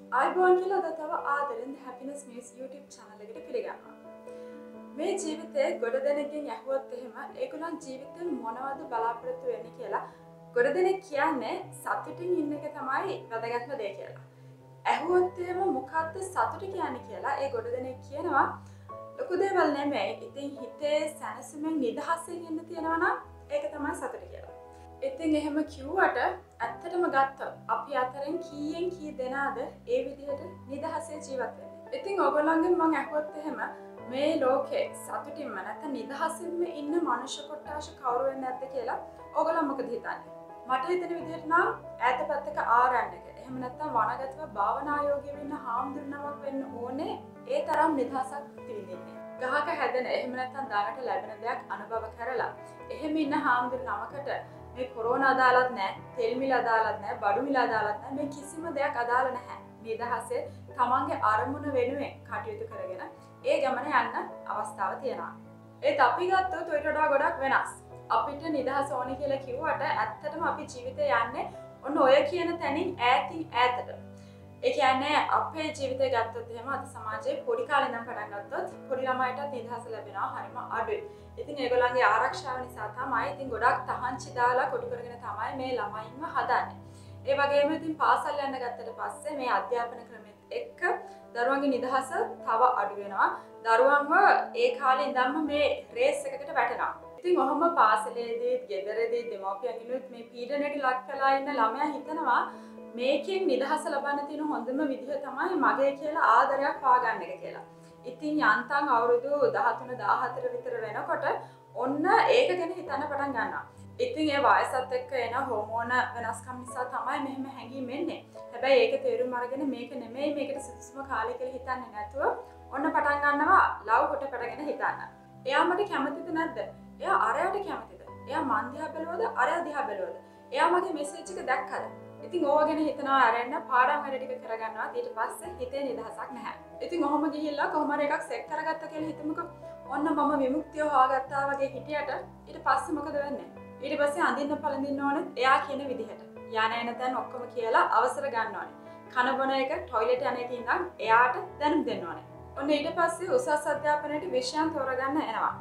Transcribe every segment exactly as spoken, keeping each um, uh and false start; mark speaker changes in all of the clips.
Speaker 1: ආයිබෝන් කියලා අද තව ආදරෙන් The Happiness News YouTube channel එකට පිළිගන්නවා. මේ ජීවිතේ ගොඩ දෙනෙක්ගෙන් ඇහුවොත් එහෙම ඒගොල්ලන් ජීවිතේ මොනවද බලාපොරොත්තු වෙන්නේ කියලා ගොඩ දෙනෙක් කියන්නේ සතුටින් ඉන්න එක තමයි වැදගත්ම දේ කියලා. ඇහුවොත් එහෙම මොකද්ද සතුට කියන්නේ කියලා ඒ ගොඩ දෙනෙක් කියනවා ලොකු දේවල් නෙමෙයි. ඉතින් හිතේ සැනසීමෙන් නිදහසෙන් ඉන්න තියනවා නම් ඒක තමයි සතුට කියලා. ඉතින් එහෙම කිව්වට ඇත්තටම ගත්තොත් අපි අතරින් කීයෙන් කී දෙනාද ඒ විදිහට නිදහසේ ජීවත් වෙන්නේ. ඉතින් ඔයගොල්ලන්ගෙන් මම අහුවොත් එහෙම මේ ලෝකේ සතුටින්ම නැත්නම් නිදහසින්ම ඉන්න මනුෂ්‍ය කොට්ටාශ කවුරු වෙන්නේ නැද්ද කියලා ඔයගොල්ලන් මොකද හිතන්නේ? මට හිතෙන විදිහට නම් ඈත පැත්තක ආරණ්‍යක එහෙම නැත්නම් වනගතව භාවනා යෝගී වෙන්න හාමුදුරනමක් වෙන්න ඕනේ ඒ තරම් නිදහසක් පිළිදෙන්නේ. ගහක හැදෙන එහෙම නැත්නම් දානට ලැබෙන දෙයක් අනුභව කරලා එහෙම ඉන්න හාමුදුරනමකට මේ කොරෝනා අදාළත් නැහැ, තෙල් මිල අදාළත් නැහැ, බඩු මිල අදාළත් නැහැ. මේ කිසිම දෙයක් අදාළ නැහැ. නිදහසේ තමන්ගේ අරමුණ වෙනුවෙන් කටයුතු කරගෙන ඒ ගමන යන්න අවස්ථාව තියෙනවා. ඒත් අපි ගත්තොත් ඊට වඩා ගොඩක් වෙනස්. අපිට නිදහස ඕනි කියලා කිව්වට ඇත්තටම අපි ජීවිතේ යන්නේ ඔන්න ඔය කියන තැනින් ඈතින් ඈතට. ඒ කියන්නේ අපේ ජීවිතය ගත්තොත් එහෙම අද සමාජයේ පොඩි කාලේ ඉඳන් පටන් ගත්තොත් පොඩි ළමයිටත් නිදහස ලැබෙනවා හරිම අඩුයි. ඉතින් ඒගොල්ලන්ගේ ආරක්ෂාව නිසා තමයි ඉතින් ගොඩක් තහංචි දාලා කොටු කරගෙන තමයි මේ ළමයින්ව හදන්නේ. ඒ වගේම ඉතින් පාසල් යන්න ගත්තට පස්සේ මේ අධ්‍යාපන ක්‍රමෙත් එක්ක දරුවන්ගේ නිදහස තව අඩු වෙනවා. දරුවන්ව ඒ කාලේ ඉඳන්ම මේ රේස් එකකට වැටෙනවා. ඉතින් ඔහොම පාසලේදී, ගෙදරදී දෙමව්පියන්ගෙනුත් මේ පීඩනයට ලක් වෙලා ඉන්න ළමයා හිතනවා මේකෙන් නිදහස ලබන්න තියෙන හොඳම විදිහ තමයි මගේ කියලා ආදරයක් පාගන්න එක කියලා. ඉතින් යන්තම් අවුරුදු දහතුන දහහතර විතර වෙනකොට ඔන්න ඒක ගැන හිතන්න පටන් ගන්නවා. ඉතින් ඒ වයසත් එක්ක එන හෝමෝන වෙනස්කම් නිසා තමයි මෙහෙම හැඟීම් එන්නේ. හැබැයි ඒක තේරුම් අරගෙන මේක නෙමෙයි මේකට සුදුසුම කාලය කියලා හිතන්නේ නැතුව ඔන්න පටන් ගන්නවා ලව් කොට පටගෙන හිතන්න. එයා මට කැමතිද නැද්ද? එයා අරයට කැමතිද? එයා මන් දිහා බැලුවද? අරයා දිහා බැලුවද? එයා මගේ මෙසේජ් එක දැක්කද? ඉතින් ඕවා ගැන හිතනවා අරන්න පාඩම් වැඩ ටික කරගන්නවා. ඊට පස්සේ හිතේ නිදහසක් නැහැ. ඉතින් ඔහොම ගිහිල්ලා කොහොම හරි එකක් සෙට් කරගත්තා කියලා හිතමුකෝ. ඔන්න මම විමුක්තිය හොයාගත්තා වගේ හිටියට ඊට පස්සේ මොකද වෙන්නේ? ඊට පස්සේ අඳින්න පළඳින්න ඕනේ එයා කියන විදිහට. යانے එන තැන් ඔක්කොම කියලා අවසර ගන්න ඕනේ. කන බොන එක, টয়ලට් යන එක ඉඳන් එයාට දැනුම් දෙන්න ඕනේ. ඔන්න ඊට පස්සේ උසස් අධ්‍යාපනයේට විෂයන් තෝරගන්න එනවා.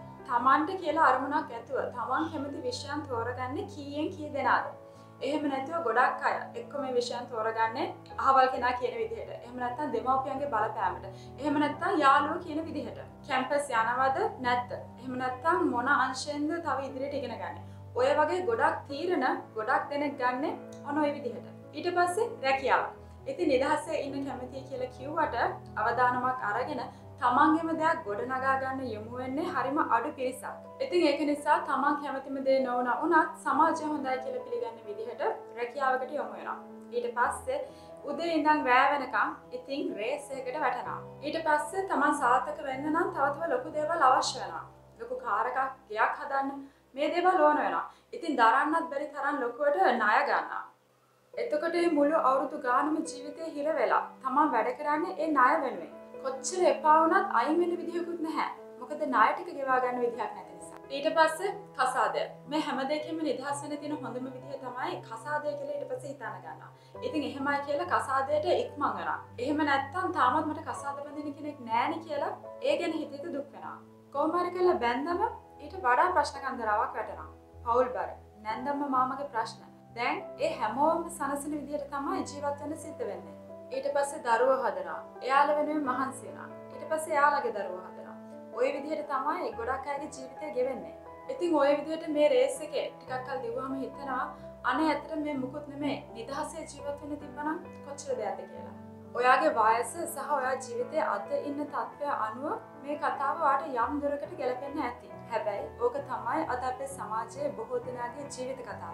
Speaker 1: තමන්ට කියලා අරමුණක් ඇතුව තමන් කැමති විෂයන් තෝරගන්නේ කීයෙන් කී දෙනාද? එහෙම නැතුව ගොඩක් අය එක්ක මේ විෂයන් තෝරගන්නේ අහවල් කෙනා කියන විදිහට. එහෙම නැත්නම් දෙමව්පියන්ගේ බලපෑමට. එහෙම නැත්නම් යාළුවෝ කියන විදිහට. කැම්පස් යනවද නැද්ද? එහෙම නැත්නම් මොන අංශයෙන්ද තව ඉදිරියට ඉගෙන ගන්න. ඔය වගේ ගොඩක් තීරණ ගොඩක් දෙනෙක් ගන්න ඔන ඔය විදිහට. ඊට පස්සේ රැකියාව. ඉතින් නිදහසේ ඉන්න කැමතියි කියලා කිව්වට අවදානමක් අරගෙන තමන්ගේම දෙයක් ගොඩනගා ගන්න යොමු වෙන්නේ හරිම අඩු පිරිසක්. ඉතින් ඒක නිසා තමන් කැමතිම දේ නොවුණා වුණත් සමාජය හොඳයි කියලා පිළිගන්න විදිහට රැකියාවකට යොමු වෙනවා. ඊට පස්සේ උදේ ඉඳන් රෑ වෙනකම් ඉතින් රේස් එකකට වැටෙනවා. ඊට පස්සේ තමන් සාර්ථක වෙන්න නම් තව තව ලොකු දේවල් අවශ්‍ය වෙනවා. ලොකු කාර් එකක්, ගයක් හදන්න මේ දේවල් ඕන වෙනවා. ඉතින් දරන්නත් බැරි තරම් ලොකුවට ණය ගන්නවා. එතකොට මේ මුළු අවුරුදු ගානම ජීවිතේ හිර වෙලා තමන් වැඩ කරන්නේ ඒ ණය වෙනුවෙන්. කොච්චර එපා වුණත් අයින් වෙන්න විදියකුත් නැහැ. මොකද ණය ටික ගෙවා ගන්න විදියක් නැති නිසා. ඊට පස්සේ කසාදය. මේ හැම දෙයකින්ම නිදහස් වෙන්න තියෙන හොඳම විදිය තමයි කසාදය කියලා ඊට පස්සේ හිතන්න ගන්නවා. ඉතින් එහෙමයි කියලා කසාදයට ඉක්මන් වෙනවා. එහෙම නැත්තම් තාමත් මට කසාද බඳින්න කෙනෙක් නැහැනේ කියලා ඒ ගැන හිත හිත දුක් වෙනවා. කොහොම හරි කියලා බැන්දම ඊට වඩා ප්‍රශ්න කන්දරාවක් වැටෙනවා. පෞල් බර, නැන්දම්ම මාමගේ ප්‍රශ්න. දැන් ඒ හැමෝම සනසන විදියට තමයි ජීවත් වෙන්න සිද්ධ වෙන්නේ. ඊට පස්සේ දරුවෝ හදනවා. එයාලා වෙනුවෙන් මහන්සි වෙනවා. ඊට පස්සේ එයාලගේ දරුවෝ හදනවා. ওই විදිහට තමයි ගොඩක් අයගේ ජීවිතය ගෙවෙන්නේ. ඉතින් ওই විදිහට මේ රේස් එකේ ටිකක් කල් දිවුවාම හිතනවා අනේ ඇත්තට මේ මුකුත් නෙමෙයි නිදහසේ ජීවත් වෙන්න තිබ්බනම් කොච්චර දෙයක්ද කියලා. ඔයාගේ වයස සහ ඔයා ජීවිතයේ අද ඉන්න තත්ත්වය අනුව මේ කතාව ඔයාට යම් දුරකට ගැලපෙන්න ඇති. හැබැයි ඕක තමයි අද අපේ සමාජයේ බොහෝ දෙනාගේ ජීවිත කතාව.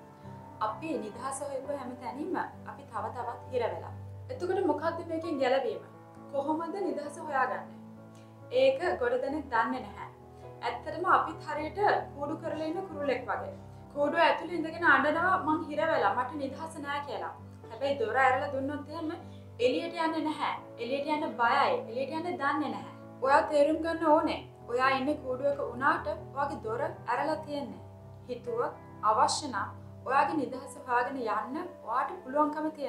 Speaker 1: අපි නිදහස හොයපු හැම තැනින්ම අපි තව තවත් හිර වෙලා. එතකොට මොකද්ද මේකෙන් ගැලවීම? කොහොමද නිදහස හොයාගන්නේ? ඒක ගොඩ දෙනෙක් දන්නේ නැහැ. ඇත්තටම අපිත් හරියට කූඩු කරලා ඉන්න කුරුල්ලෙක් වගේ. කූඩුව ඇතුලේ ඉඳගෙන අඬනවා මං හිර වෙලා මට නිදහස නැහැ කියලා. හැබැයි දොර ඇරලා දුන්නොත් එහෙම එළියට යන්නේ නැහැ. එළියට යන්න බයයි. එළියට යන්න දන්නේ නැහැ. ඔයා තේරුම් ගන්න ඕනේ. ඔයා ඉන්නේ කූඩුවක වුණාට ඔයාගේ දොර ඇරලා තියෙන්නේ. හිතුව අවශ්‍ය නම් ඔයාගේ නිදහස හොයාගෙන යන්න ඔයාට පුළුවන්කම තියෙනවා.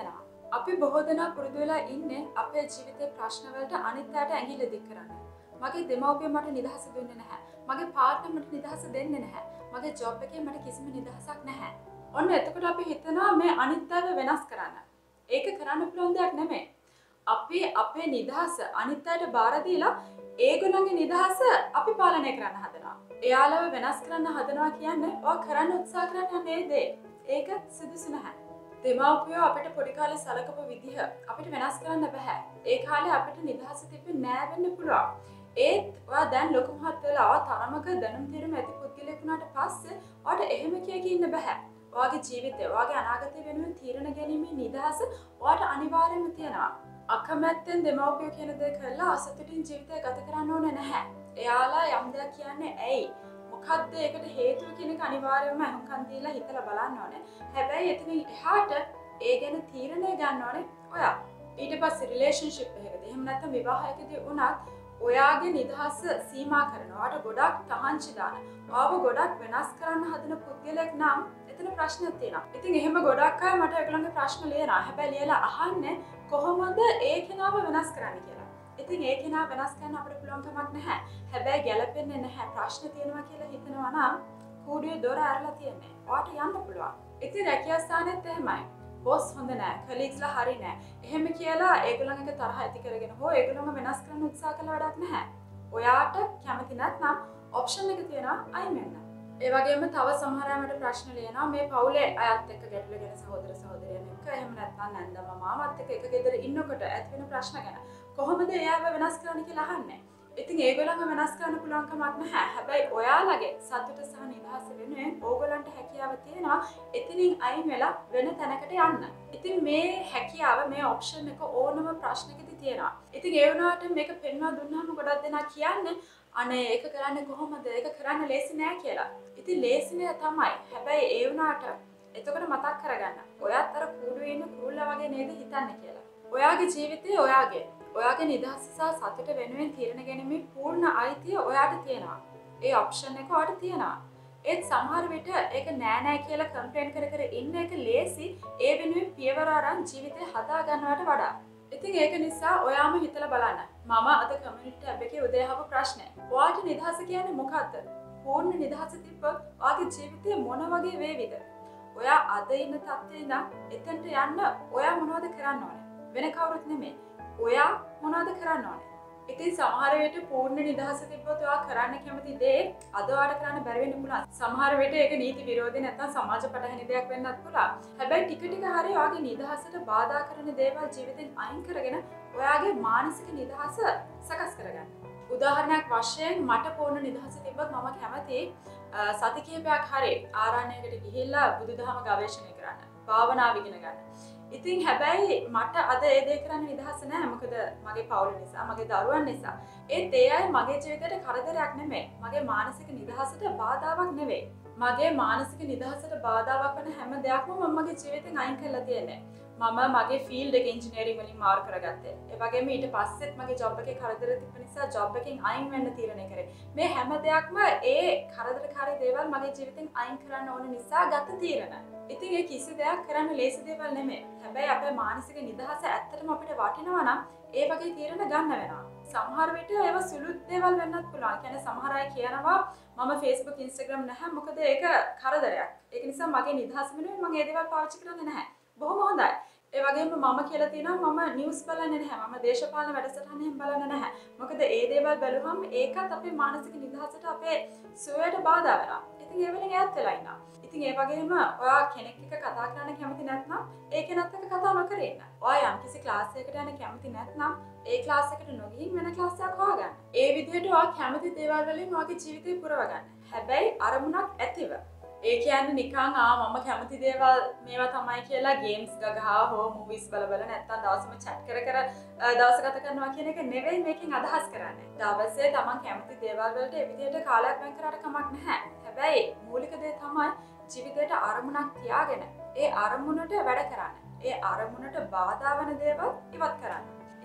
Speaker 1: අපි බොහෝ දෙනා පුරුදු වෙලා ඉන්නේ අපේ ජීවිතේ ප්‍රශ්න වලට අනිත් අයට ඇඟිල්ල දික් කරන්න. මගේ දෙමව්පියෝ මට නිදහස දුන්නේ නැහැ. මගේ පාර්ට්නර් මට නිදහස දෙන්නේ නැහැ. මගේ ජොබ් එකේ මට කිසිම නිදහසක් නැහැ. ඔන්න එතකොට අපි හිතනවා මේ අනිත් අයව වෙනස් කරන්න. ඒක කරන්න පුළුවන් දෙයක් නෙමෙයි. අපි අපේ නිදහස අනිත් අයට බාර දීලා ඒගොල්ලන්ගේ නිදහස අපි පාලනය කරන්න හදනවා. එයාලව වෙනස් කරන්න හදනවා කියන්නේ ඔය කරන්න උත්සාහ කරන්න යන්නේ දේ. ඒක සුදුසු නැහැ. දෙමව්පියෝ අපිට පොඩි කාලේ සලකපු විදිහ අපිට වෙනස් කරන්න බෑ. ඒ කාලේ අපිට නිදහස තිබ්බේ නෑ වෙන්න පුළුවන්. ඒත් ඔයා දැන් ලොකු මහත් වෙලා ඔයා තරමක දැනුම් తీරුම ඇති පුද්ගලයෙක් වුණාට පස්සේ ඔයාට එහෙම කිය කී ඉන්න බෑ. ඔයාගේ ජීවිතය, ඔයාගේ අනාගතය වෙනුවෙන් තීරණ ගැනීමේ නිදහස ඔයාට අනිවාර්යයෙන්ම තියෙනවා. අකමැත්තෙන් දෙමව්පියෝ කියන දේ කරලා අසතුටින් ජීවිතය ගත කරන්න ඕනේ නැහැ. එයාලා යම් දෙයක් කියන්නේ ඇයි? මොකද්ද ඒකට හේතුව කියන එක අනිවාර්යයෙන්ම අහුම්කම් දීලා හිතලා බලන්න ඕනේ. හැබැයි එතනින් එහාට ඒ ගැන තීරණය ගන්න ඕනේ ඔයා. ඊට පස්සේ රිලේෂන්ෂිප් එකකදී එහෙම නැත්නම් විවාහයකදී වුණත් ඔයාගේ නිදහස සීමා කරනවා. ඔයාට ගොඩක් තහංචි දාන. ආව ගොඩක් වෙනස් කරන්න හදන පුද්ගලයෙක් නම් එතන ප්‍රශ්නයක් තියෙනවා. ඉතින් එහෙම ගොඩක් අය මට ඒගොල්ලන්ගේ ප්‍රශ්න ලියනවා. හැබැයි ලියලා අහන්නේ කොහොමද ඒ කෙනාව වෙනස් කරන්න කියලා. ඉතින් ඒ කෙනා වෙනස් කරන්න අපිට පුළුවන් කමක් නැහැ. හැබැයි ගැළපෙන්නේ නැහැ. ප්‍රශ්න තියෙනවා කියලා හිතනවා නම් කූඩුවේ දොර ඇරලා තියෙන්නේ. ඔයාට යන්න පුළුවන්. ඉතින් රැකියා ස්ථානෙත් එහෙමයි. බොස් හොඳ නැහැ. කලීග්ස්ලා හරි නැහැ. එහෙම කියලා ඒගොල්ලන් එක තරහ ඇති කරගෙන හෝ ඒගොල්ලන්ව වෙනස් කරන්න උත්සාහ කළා වැඩක් නැහැ. ඔයාට කැමති නැත්නම් ඔප්ෂන් එක තියෙනවා අයින් වෙන්න. ඒ වගේම තව සමහර අය මට ප්‍රශ්න ලියනවා මේ පවුලේ අයත් එක්ක ගැටලුගෙන සහෝදර සහෝදරියන් එක්ක එහෙම නැත්නම් නැන්දම මාමත් එක්ක එක ගෙදර ඉන්නකොට ඇති වෙන ප්‍රශ්න ගැන කොහොමද එයාව වෙනස් කරන්න කියලා අහන්නේ. ඉතින් ඒගොල්ලන්ව වෙනස් කරන්න පුළුවන් කමක් නැහැ. හැබැයි ඔයාලගේ සතුට සහ නිදහස වෙනුවෙන් ඕගොල්ලන්ට හැකියාව තියෙනවා එතනින් අයින් වෙලා වෙන තැනකට යන්න. ඉතින් මේ හැකියාව මේ ඔප්ෂන් එක ඕනම ප්‍රශ්නකදී තියෙනවා. ඉතින් ඒ වුණාට මේක පෙන්වා දුන්නාම ගොඩක් දෙනා කියන්නේ අනේ ඒක කරන්නේ කොහොමද? ඒක කරන්න ලේසි නෑ කියලා. ඉතින් ලේසි නෑ තමයි. හැබැයි ඒ වුණාට එතකොට මතක් කරගන්න. ඔයත් අර කූඩුවේ ඉන්න කුරුල්ලා වගේ නේද හිතන්නේ කියලා. ඔයාගේ ජීවිතේ ඔයාගේ. ඔයාගේ නිදහස සහ සතුට වෙනුවෙන් තීරණ ගැනීමේ පූර්ණ අයිතිය ඔයාට තියෙනවා. ඒ ඔප්ෂන් එක ඔයාට තියෙනවා. ඒත් සමහර විට ඒක නෑ නෑ කියලා කම්ප්ලේන් කර කර ඉන්න එක ලේසි. ඒ වෙනුවෙන් පියවර අරන් ජීවිතේ හදා ගන්නවට වඩා. ඉතින් ඒක නිසා ඔයාම හිතලා බලන්න. මම අද කමියුනිටි ටැබ් එකේ උදේ අහපු ප්‍රශ්නය. ඔයාට නිදහස කියන්නේ මොකක්ද? පූර්ණ නිදහස තිබ්බොත් ඔයාගේ ජීවිතේ මොන වගේ වේවිද? ඔයා අද ඉන්න තත්ත්වේ ඉඳන් එතනට යන්න ඔයා මොනවද කරන්න ඕනේ? වෙන කවුරුත් නෙමෙයි. ඔයා මොනවද කරන්න ඕනේ? ඉතින් සමහර විට පූර්ණ නිදහස තිබ්බොත් ඔයා කරන්න කැමති දේ අද ඔයාට කරන්න බැරි වෙන්න පුළුවන්. සමහර විට ඒක නීති විරෝධී නැත්නම් සමාජ පටහැනි දෙයක් වෙන්නත් පුළුවන්. හැබැයි ටික ටික හරි ඔයාගේ නිදහසට බාධා කරන දේවල් ජීවිතෙන් අයින් කරගෙන ඔයාගේ මානසික නිදහස සකස් කරගන්න. උදාහරණයක් වශයෙන් මට පූර්ණ නිදහස තිබ්බත් මම කැමති සති කිහිපයක් හරි ආරණ්‍යයකට ගිහිල්ලා බුදුදහම ගවේෂණය කරන්න. භාවනාව ඉගෙන ගන්න. ඉතින් හැබැයි මට අද ඒ දේ කරන්න නිදහස නැහැ. මොකද මගේ පවුල නිසා, මගේ දරුවන් නිසා. ඒත් ඒ අය මගේ ජීවිතේට කරදරයක් නෙමෙයි. මගේ මානසික නිදහසට බාධාවක් නෙවෙයි. මගේ මානසික නිදහසට බාධාවක් වෙන හැම දෙයක්ම මම මගේ ජීවිතෙන් අයින් කරලා තියෙන්නේ. මම මගේ ෆීල්ඩ් එක ඉංජිනේරින් වලින් මාරු කරගත්තේ. ඒ වගේම ඊට පස්සෙත් මගේ ජොබ් එකේ කරදර තිබ්බ නිසා ජොබ් එකෙන් අයින් වෙන්න තීරණය කරේ. මේ හැම දෙයක්ම ඒ කරදරකාරී දේවල් මගේ ජීවිතෙන් අයින් කරන්න ඕන නිසා ගත්ත තීරණ. ඉතින් ඒ කිසි දෙයක් කරන්න ලේසි දේවල් නෙමෙයි. හැබැයි අපේ මානසික නිදහස ඇත්තටම අපිට වටිනවා නම් ඒ වගේ තීරණ ගන්න වෙනවා. සමහර විට ඒව සුළු දේවල් වෙන්නත් පුළුවන්. කියන්නේ සමහර අය කියනවා මම Facebook Instagram නැහැ මොකද ඒක කරදරයක්. ඒක නිසා මගේ නිදහස වෙනුවෙන් මම ඒ දේවල් පාවිච්චි කරන්නේ නැහැ. බොහොම හොඳයි. ඒ වගේම මම කියලා තියෙනවා මම නිවුස් බලන්නේ නැහැ. මම දේශපාලන වැඩසටහන් එහෙම බලන්නේ නැහැ. මොකද ඒ දේවල් බැලුවම ඒකත් අපේ මානසික නිදහසට අපේ සුවයට බාධා වෙනවා. ඉතින් ඒ වලින් ඈත් වෙලා ඉන්නවා. ඉතින් ඒ වගේම ඔයා කෙනෙක් එක්ක කතා කරන්න කැමති නැත්නම් ඒ කෙනත් එක්ක කතා නොකර ඉන්න. ඔයා යම්කිසි ක්ලාස් එකකට යන්න කැමති නැත්නම් ඒ ක්ලාස් එකට නොගිහින් වෙන ක්ලාස් එකක් හොයාගන්න. ඒ විදිහට ඔයා කැමති දේවල් වලින් ඔයාගේ ජීවිතේ පුරව ගන්න. හැබැයි අරමුණක් ඇතිව. ඒ කියන්නේ නිකන් ආ මම කැමති දේවල් මේවා තමයි කියලා ගේම්ස් ගගහා හෝ මූවිස් බල බල නැත්තම් දවසම chat කර කර දවස ගත කරනවා කියන එක නෙවෙයි මේකෙන් අදහස් කරන්නේ. දවසේ තමන් කැමති දේවල් වලට ඒ විදිහට කාලයක් වෙන් කරාට කමක් නැහැ. හැබැයි මූලික දේ තමයි ජීවිතේට අරමුණක් තියාගෙන ඒ අරමුණට වැඩ කරන්න. ඒ අරමුණට බාධා වෙන දේවල් ඉවත් කරන්න.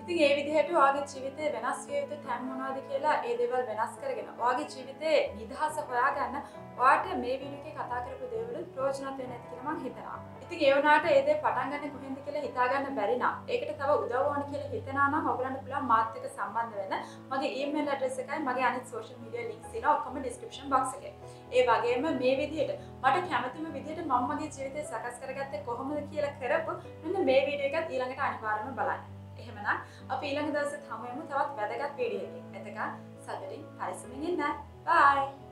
Speaker 1: ඉතින් ඒ විදිහට ඔයාගේ ජීවිතේ වෙනස් විය යුතු තැන් මොනවද කියලා ඒ දේවල් වෙනස් කරගෙන ඔයාගේ ජීවිතේ නිදහස හොයාගන්න ඔයාට මේ වීඩියෝ එකේ කතා කරපු දේවල් ප්‍රයෝජනවත් වෙන්නේ නැති කියලා මම හිතනවා. ඉතින් ඒ වුණාට ඒ දේ පටන් ගන්න කොහෙන්ද කියලා හිතා ගන්න බැරි නම් ඒකට තව උදව් ඕන කියලා හිතනවා නම් ඔයගලන්ට පුළුවන් මාත් එක්ක සම්බන්ධ වෙන්න. මගේ ඊමේල් ඇඩ්‍රස් එකයි මගේ අනිත් සෝෂල් මීඩියා ලින්ක්ස් තියෙනවා ඔක්කොම ඩිස්ක්‍රිප්ෂන් බොක්ස් එකේ. ඒ වගේම මේ විදිහට මට කැමතිම විදිහට මම මගේ ජීවිතය සකස් කරගත්තේ කොහොමද කියලා කරපු මෙන්න මේ වීඩියෝ එකත් ඊළඟට අනිවාර්යයෙන්ම බලන්න. එහෙමනම් අපි ඊළඟ දවසේ හමු වෙමු තවත් වැදගත් වීඩියෝ එකකින්. එතකන් සතුටින් පරිස්සමින් ඉන්න. බයි.